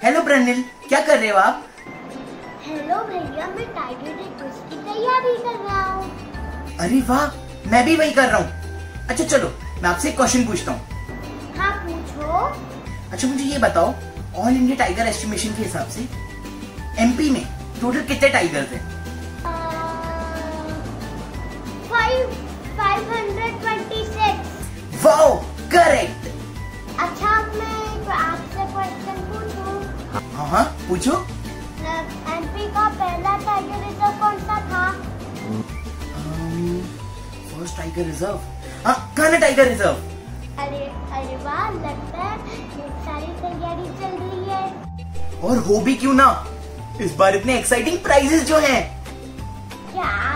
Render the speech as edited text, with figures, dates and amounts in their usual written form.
Hello Pranil, क्या कर रहे हो आप? हेलो भैया, मैं टाइगर क्विज की तैयारी कर रहा हूँ। अरे वाह, मैं भी वही कर रहा हूँ। अच्छा चलो, मैं आपसे एक क्वेश्चन पूछता हूँ। हाँ पूछो। अच्छा मुझे ये बताओ, ऑल इंडिया टाइगर एस्टिमेशन के हिसाब से एमपी में टोटल कितने टाइगर्स हैं? 526। Wow, correct. अच्छा मैं आपसे क्वेश्चन पूछूं? हाँ हाँ पूछो। एमपी का पहला टाइगर रिजर्व कौन सा था? फर्स्ट टाइगर रिजर्व, हाँ कान्हा टाइगर रिजर्व। अरे अरे वाह, लगता है ये सारी तैयारी चल रही है। और हो भी क्यों ना, इस बार इतने एक्साइटिंग प्राइजेस जो हैं। क्या